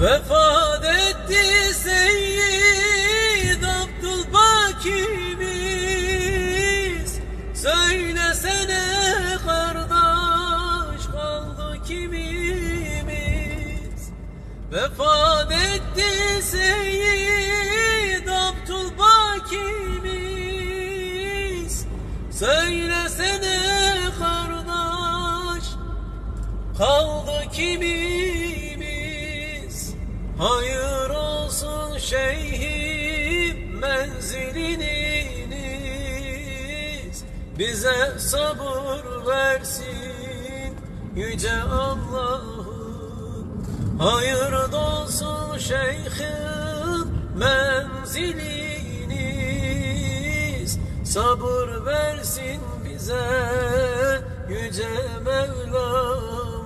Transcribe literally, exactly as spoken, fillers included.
Vefat etti Seyyid Abdülbakimiz. Söylesene kardeş, kaldı kimimiz? Vefat etti Seyyid Abdülbakimiz. Söylesene kardeş, kaldı kimimiz? Hayır olsun şeyhim menziliniz, bize sabır versin yüce Allah'ım. Hayır olsun şeyhim menziliniz, sabır versin bize yüce Mevlam.